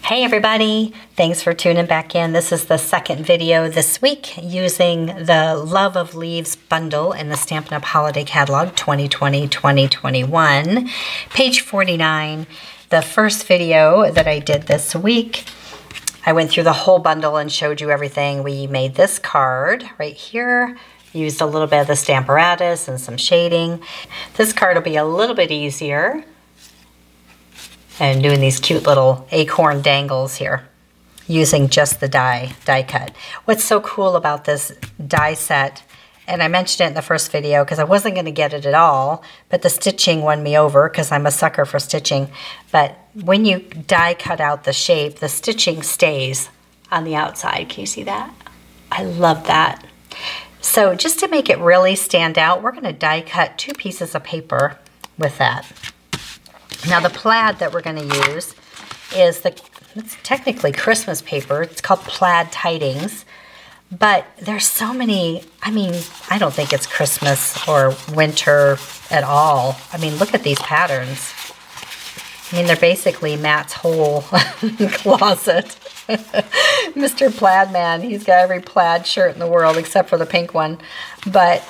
Hey everybody, thanks for tuning back in. This is the second video this week using the Love of Leaves bundle in the Stampin' Up! Holiday Catalog 2020-2021, page 49. The first video that I did this week, I went through the whole bundle and showed you everything. We made this card right here, used a little bit of the Stamparatus and some shading. This card will be a little bit easier. And doing these cute little acorn dangles here using just the die cut. What's so cool about this die set, and I mentioned it in the first video because I wasn't going to get it at all, but the stitching won me over because I'm a sucker for stitching. But when you die cut out the shape, the stitching stays on the outside. Can you see that? I love that. So just to make it really stand out, we're going to die cut 2 pieces of paper with that. Now the plaid that we're going to use is it's technically Christmas paper. It's called Plaid Tidings, but there's so many, I mean, I don't think it's Christmas or winter at all. I mean, look at these patterns. I mean, they're basically Matt's whole closet. Mr. Plaid Man, he's got every plaid shirt in the world except for the pink one, but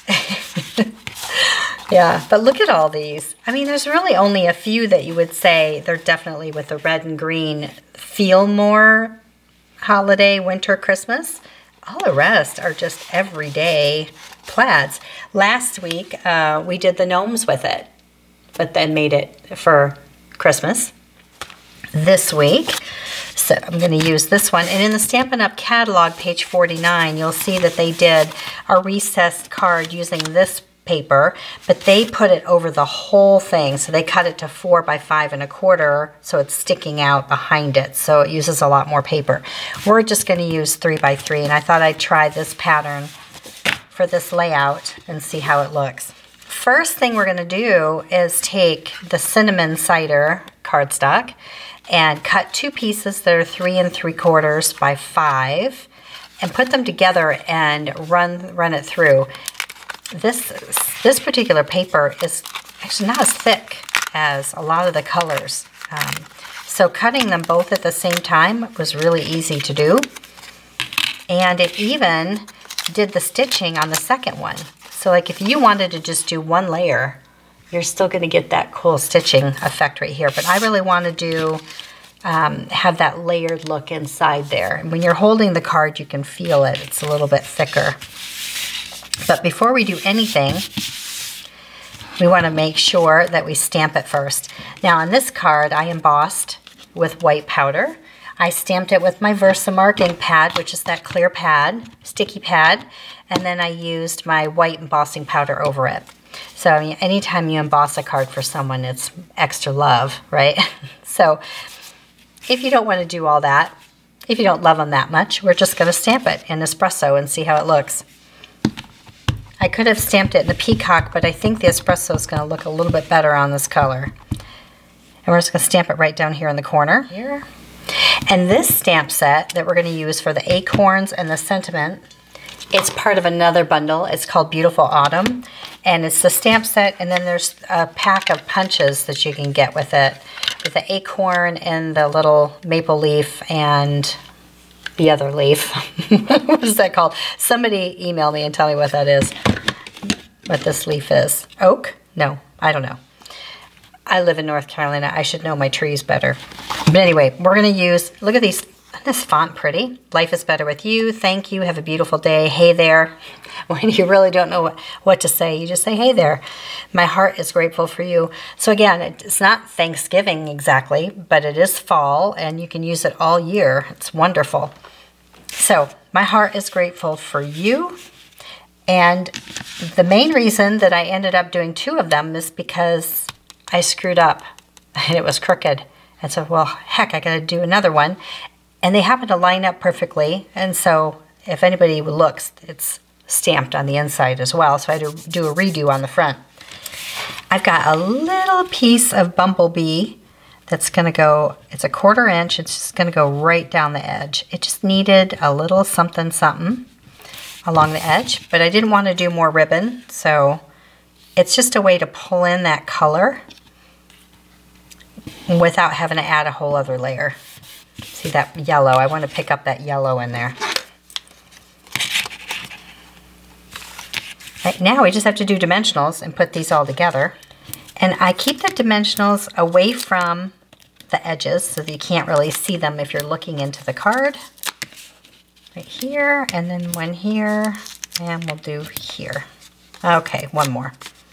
yeah, but look at all these. I mean, there's really only a few that you would say they're definitely with the red and green feel more holiday, winter, Christmas. All the rest are just everyday plaids. Last week, we did the gnomes with it, but then made it for Christmas. This week, so I'm going to use this one. And in the Stampin' Up! Catalog, page 49, you'll see that they did a recessed card using this paper, but they put it over the whole thing. So they cut it to 4 by 5 1/4, so it's sticking out behind it. So it uses a lot more paper. We're just going to use 3 by 3, and I thought I'd try this pattern for this layout and see how it looks. First thing we're going to do is take the cinnamon cider cardstock and cut 2 pieces that are 3 3/4 by 5 and put them together and run it through. This particular paper is actually not as thick as a lot of the colors. So cutting them both at the same time was really easy to do. And it even did the stitching on the second one. So like if you wanted to just do one layer, you're still going to get that cool stitching effect right here. But I really want to do have that layered look inside there. And when you're holding the card, you can feel it. It's a little bit thicker. But before we do anything, we want to make sure that we stamp it first. Now on this card, I embossed with white powder. I stamped it with my Versamark ink pad, which is that clear pad, sticky pad, and then I used my white embossing powder over it. So I mean, anytime you emboss a card for someone, it's extra love, right? So if you don't want to do all that, if you don't love them that much, we're just going to stamp it in espresso and see how it looks. I could have stamped it in the peacock, but I think the espresso is going to look a little bit better on this color. And we're just going to stamp it right down here in the corner. Here. And this stamp set that we're going to use for the acorns and the sentiment, it's part of another bundle. It's called Beautiful Autumn. And it's the stamp set, and then there's a pack of punches that you can get with it. With the acorn and the little maple leaf and the other leaf. What is that called? Somebody email me and tell me what that is. What this leaf is. Oak? No, I don't know. I live in North Carolina. I should know my trees better. But anyway, we're going to use, look at these. Isn't this font pretty? Life is better with you. Thank you. Have a beautiful day. Hey there. When you really don't know what to say, you just say, hey there. My heart is grateful for you. So again, it's not Thanksgiving exactly, but it is fall, and you can use it all year. It's wonderful. So my heart is grateful for you. And the main reason that I ended up doing 2 of them is because I screwed up and it was crooked. And so, well, heck, I got to do another one. And they happen to line up perfectly. And so if anybody looks, it's stamped on the inside as well. So I had to do a redo on the front. I've got a little piece of bumblebee that's going to go, it's a 1/4 inch. It's just going to go right down the edge. It just needed a little something something along the edge, but I didn't want to do more ribbon. So it's just a way to pull in that color without having to add a whole other layer. See that yellow? I want to pick up that yellow in there. Right, now we just have to do dimensionals and put these all together. And I keep the dimensionals away from the edges so that you can't really see them if you're looking into the card. Right here, and then one here, and we'll do here. Okay, one more.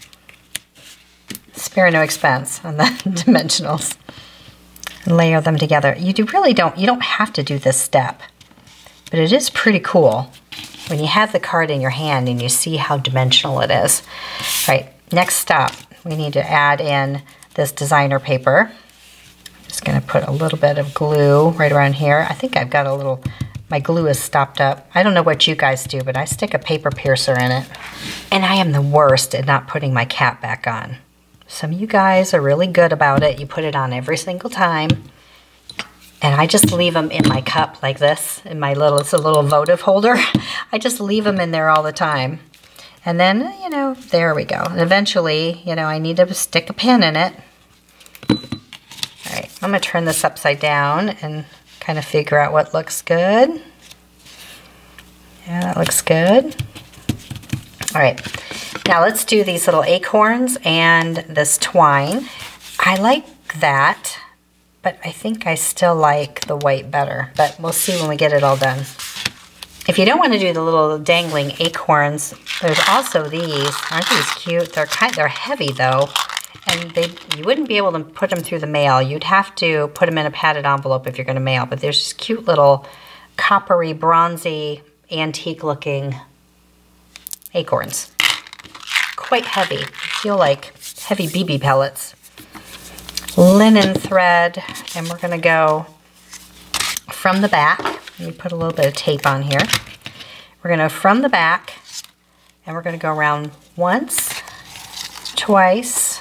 Spare no expense on the dimensionals. Layer them together. You don't have to do this step, but it is pretty cool when you have the card in your hand and you see how dimensional it is. All right, next stop, we need to add in this designer paper. I'm just gonna put a little bit of glue right around here. I think I've got a little, my glue is stopped up. I don't know what you guys do, but I stick a paper piercer in it. And I am the worst at not putting my cap back on. Some of you guys are really good about it. You put it on every single time. And I just leave them in my cup like this, in my little, it's a little votive holder. I just leave them in there all the time. And then, you know, there we go. And eventually, you know, I need to stick a pin in it. All right, I'm gonna turn this upside down and kind of figure out what looks good. Yeah, that looks good. All right, now let's do these little acorns and this twine. I like that, but I think I still like the white better, but we'll see when we get it all done. If you don't want to do the little dangling acorns, there's also these. Aren't these cute? They're heavy though, and you wouldn't be able to put them through the mail. You'd have to put them in a padded envelope if you're going to mail, but there's just cute little coppery, bronzy, antique looking acorns. Quite heavy. Feel like heavy BB pellets. Linen thread, and we're going to go from the back. Let me put a little bit of tape on here. We're going to from the back, and we're going to go around once, twice,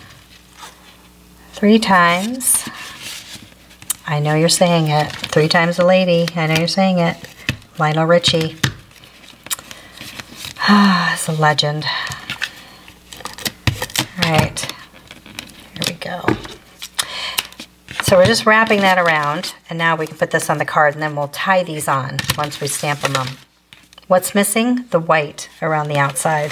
3 times. I know you're saying it. 3 times a lady. I know you're saying it. Lionel Richie. Ah, it's a legend. All right, here we go. So we're just wrapping that around, and now we can put this on the card, and then we'll tie these on once we stamp them on. What's missing? The white around the outside.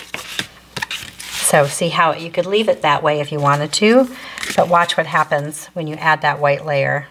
So see how you could leave it that way if you wanted to, but watch what happens when you add that white layer.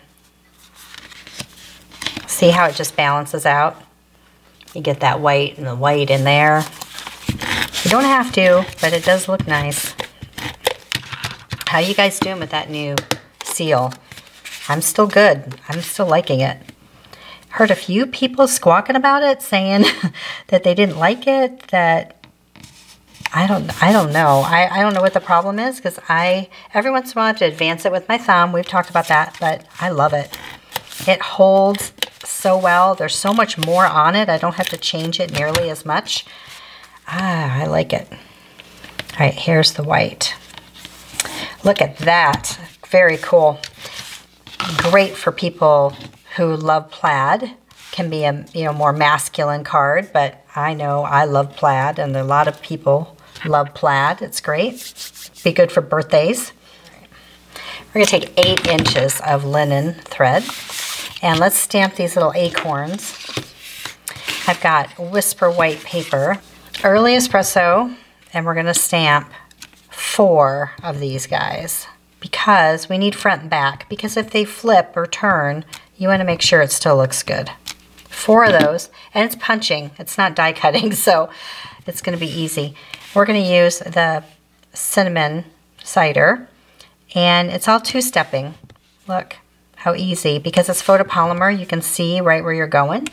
See how it just balances out? You get that white and the white in there. You don't have to, but it does look nice. How you guys doing with that new seal? I'm still good. I'm still liking it. Heard a few people squawking about it, saying that they didn't like it, that I don't know. I don't know what the problem is, because every once in a while I have to advance it with my thumb. We've talked about that, but I love it. It holds so well. There's so much more on it. I don't have to change it nearly as much. Ah, I like it. All right, here's the white. Look at that. Very cool. Great for people who love plaid. Can be a more masculine card, but I know I love plaid, and a lot of people love plaid. It's great. Be good for birthdays. We're going to take 8 inches of linen thread, and let's stamp these little acorns. I've got Whisper white paper, early espresso, and we're going to stamp 4 of these guys, because we need front and back, because if they flip or turn, you want to make sure it still looks good. 4 of those, and it's punching. It's not die cutting, so it's going to be easy. We're going to use the cinnamon cider, and it's all 2-stepping. Look how easy, because it's photopolymer, you can see right where you're going.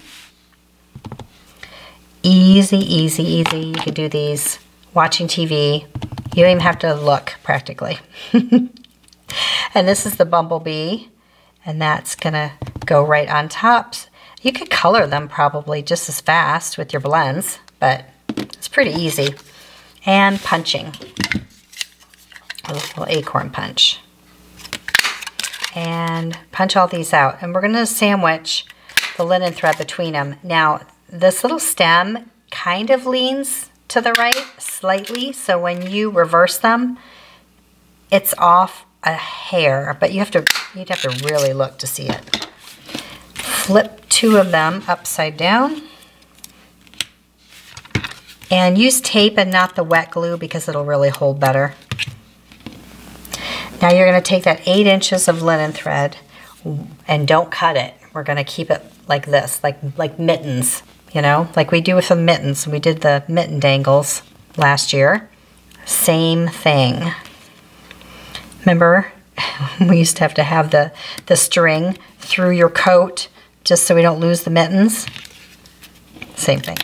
Easy, easy, easy. You could do these watching TV. You don't even have to look, practically. And this is the bumblebee, and that's gonna go right on top. You could color them probably just as fast with your blends, but it's pretty easy. And punching, a little acorn punch. And punch all these out. And we're gonna sandwich the linen thread between them. Now, this little stem kind of leans to the right slightly, so when you reverse them, it's off a hair, but you'd have to really look to see it. Flip 2 of them upside down. And use tape and not the wet glue because it'll really hold better. Now you're going to take that 8 inches of linen thread and don't cut it. We're going to keep it like this, like mittens, you know, like we do with the mittens. We did the mitten dangles last year. Same thing. Remember, we used to have the string through your coat just so we don't lose the mittens. Same thing.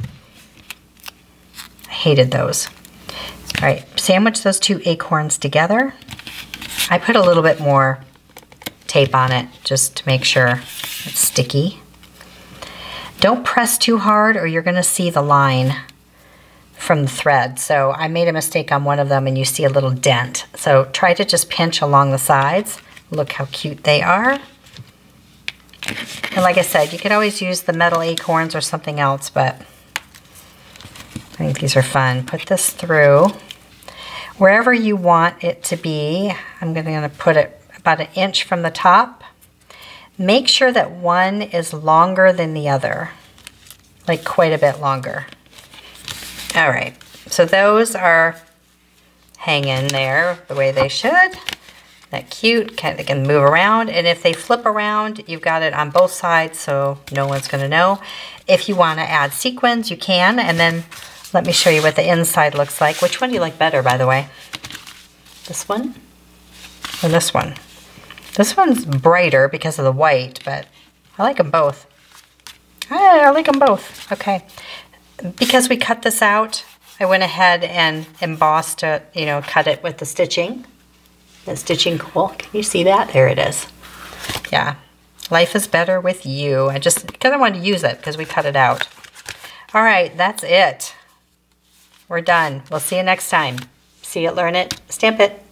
I hated those. All right, sandwich those 2 acorns together. I put a little bit more tape on it just to make sure it's sticky. Don't press too hard or you're gonna see the line from the thread. So I made a mistake on one of them and you see a little dent. So try to just pinch along the sides. Look how cute they are. And like I said, you could always use the metal acorns or something else, but I think these are fun. Put this through. Wherever you want it to be, I'm gonna put it about 1 inch from the top. Make sure that one is longer than the other, like quite a bit longer. All right, so those are hanging there the way they should. That cute, they can move around, and if they flip around, you've got it on both sides, so no one's gonna know. If you wanna add sequins, you can, and then let me show you what the inside looks like. Which one do you like better, by the way? This one or this one? This one's brighter because of the white, but I like them both. I like them both. Okay. Because we cut this out, I went ahead and embossed it, you know, cut it with the stitching. The stitching cool. Can you see that? There it is. Yeah. Life is better with you. Because I wanted to use it because we cut it out. All right, that's it. We're done. We'll see you next time. See it, learn it, stamp it.